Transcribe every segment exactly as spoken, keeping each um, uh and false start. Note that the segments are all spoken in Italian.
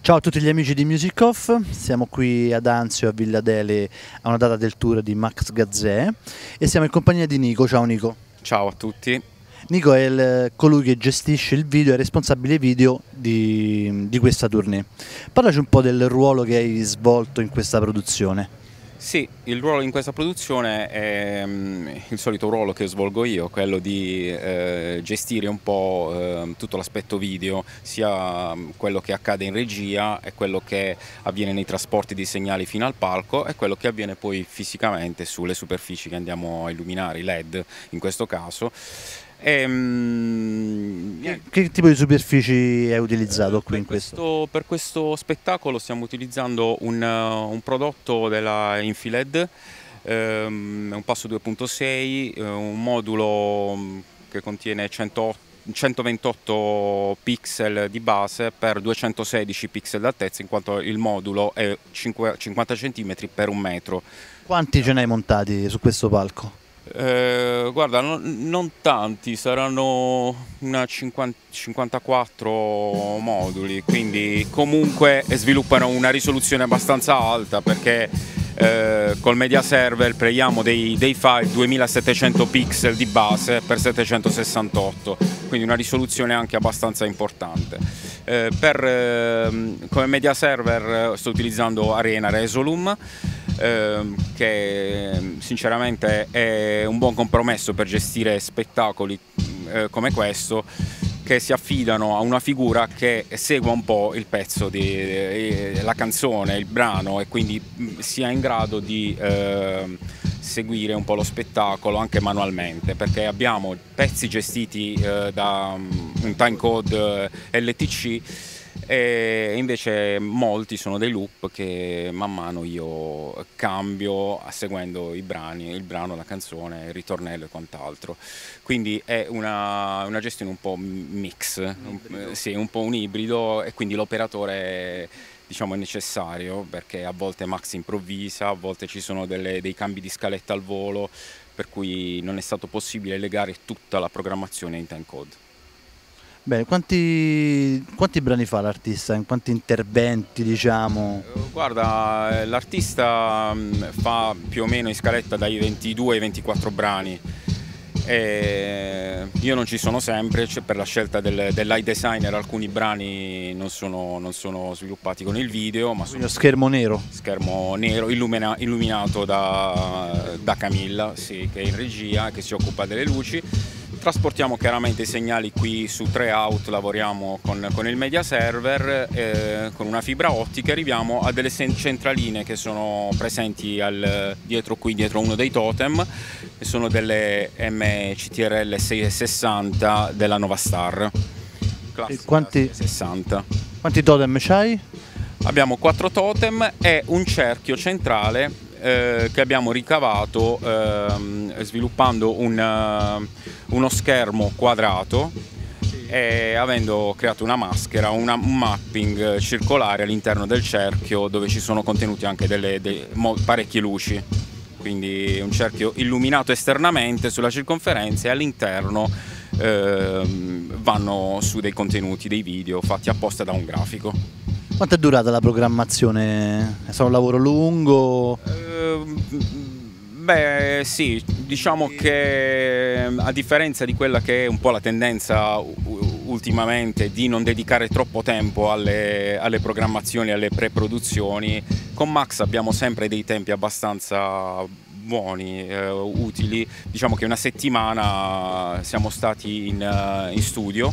Ciao a tutti gli amici di Music Off, siamo qui ad Anzio a Villa Dele a una data del tour di Max Gazzè e siamo in compagnia di Nico. Ciao Nico. Ciao a tutti. Nico è il, colui che gestisce il video, è responsabile video di, di questa tournée. Parlaci un po' del ruolo che hai svolto in questa produzione. Sì, il ruolo in questa produzione è um, il solito ruolo che svolgo io, quello di eh, gestire un po' eh, tutto l'aspetto video, sia quello che accade in regia e quello che avviene nei trasporti di segnali fino al palco e quello che avviene poi fisicamente sulle superfici che andiamo a illuminare, i L E D in questo caso. E, um, che, che tipo di superfici hai utilizzato qui in questo? questo? Per questo spettacolo stiamo utilizzando un, uh, un prodotto della Infiled, um, un passo due punto sei, uh, un modulo che contiene centoventotto pixel di base per duecentosedici pixel d'altezza, in quanto il modulo è cinquanta centimetri per un metro. Quanti ce ne hai montati su questo palco? Eh, guarda, non, non tanti, saranno una cinquanta, cinquantaquattro moduli, quindi comunque sviluppano una risoluzione abbastanza alta perché eh, col media server preiamo dei, dei file duemilasettecento pixel di base per settecentosessantotto, quindi una risoluzione anche abbastanza importante. Eh, per, eh, come media server sto utilizzando Arena Resolume, Eh, che sinceramente è un buon compromesso per gestire spettacoli eh, come questo, che si affidano a una figura che segua un po' il pezzo, di, eh, la canzone, il brano, e quindi sia in grado di eh, seguire un po' lo spettacolo anche manualmente, perché abbiamo pezzi gestiti eh, da un timecode L T C e invece molti sono dei loop che man mano io cambio seguendo i brani, il brano, la canzone, il ritornello e quant'altro. Quindi è una, una gestione un po' mix, un, sì, un po' un ibrido, e quindi l'operatore diciamo è necessario perché a volte Max improvvisa, a volte ci sono delle, dei cambi di scaletta al volo, per cui non è stato possibile legare tutta la programmazione in timecode. Bene, quanti, quanti brani fa l'artista? In quanti interventi, diciamo? Guarda, l'artista fa più o meno in scaletta dai ventidue ai ventiquattro brani. E io non ci sono sempre, cioè per la scelta del, dell'eye designer alcuni brani non sono, non sono sviluppati con il video, ma sono uno schermo nero. Schermo nero illumina, illuminato da, da Camilla, sì, che è in regia, che si occupa delle luci. Trasportiamo chiaramente i segnali qui su tre out, lavoriamo con, con il media server, eh, con una fibra ottica, arriviamo a delle centraline che sono presenti al, dietro qui, dietro uno dei totem, che sono delle M C T R L seicentosessanta della Novastar. E quanti, sessanta. Quanti totem c'hai? Abbiamo quattro totem e un cerchio centrale eh, che abbiamo ricavato eh, sviluppando un, uh, uno schermo quadrato e avendo creato una maschera, una, un mapping circolare all'interno del cerchio dove ci sono contenuti anche delle, delle parecchie luci. Quindi un cerchio illuminato esternamente sulla circonferenza e all'interno eh, vanno su dei contenuti, dei video fatti apposta da un grafico. Quanto è durata la programmazione? È stato un lavoro lungo? Eh, beh sì, diciamo che a differenza di quella che è un po' la tendenza ultimamente di non dedicare troppo tempo alle, alle programmazioni, alle pre-produzioni, con Max abbiamo sempre dei tempi abbastanza buoni, eh, utili. Diciamo che una settimana siamo stati in, uh, in studio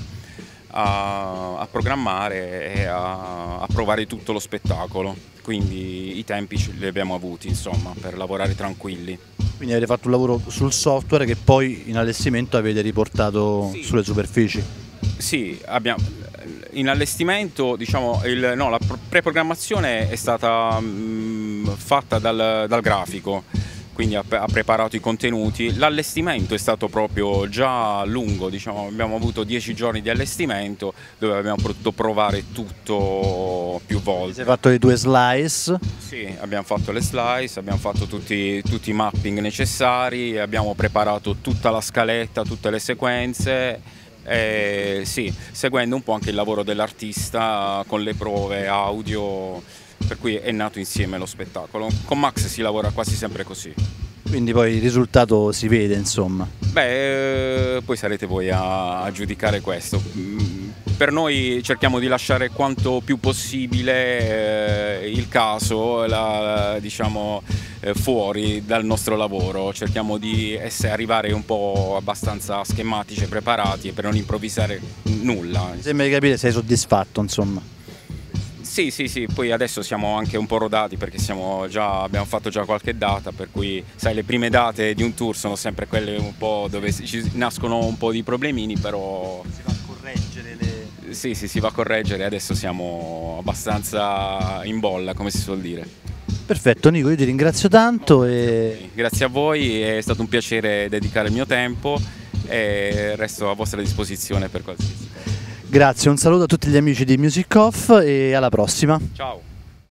a, a programmare e a, a provare tutto lo spettacolo, quindi i tempi li abbiamo avuti insomma per lavorare tranquilli. Quindi avete fatto un lavoro sul software che poi in allestimento avete riportato sì. sulle superfici? Sì, abbiamo, in allestimento diciamo, il, no, la preprogrammazione è stata mh, fatta dal, dal grafico, quindi ha, ha preparato i contenuti. L'allestimento è stato proprio già lungo, diciamo, abbiamo avuto dieci giorni di allestimento dove abbiamo potuto provare tutto più volte. Hai fatto le tue slice? Sì, abbiamo fatto le slice, abbiamo fatto tutti, tutti i mapping necessari, abbiamo preparato tutta la scaletta, tutte le sequenze Eh, sì, seguendo un po' anche il lavoro dell'artista con le prove audio, per cui è nato insieme lo spettacolo. Con Max si lavora quasi sempre così. Quindi poi il risultato si vede, insomma. Beh, eh, poi sarete voi a, a giudicare questo. Mm, Per noi cerchiamo di lasciare quanto più possibile eh, il caso, la, diciamo, eh, fuori dal nostro lavoro. Cerchiamo di essere, arrivare un po' abbastanza schematici e preparati per non improvvisare nulla. Mi sembra di capire sei soddisfatto, insomma. Sì, sì, sì, poi adesso siamo anche un po' rodati perché siamo già, abbiamo fatto già qualche data, per cui sai, le prime date di un tour sono sempre quelle un po' dove ci nascono un po' di problemini, però Si va a correggere le... sì, sì, si va a correggere, adesso siamo abbastanza in bolla, come si suol dire. Perfetto Nico, io ti ringrazio tanto e... Grazie a voi, è stato un piacere dedicare il mio tempo e resto a vostra disposizione per qualsiasi cosa. Grazie, un saluto a tutti gli amici di Music Off e alla prossima. Ciao!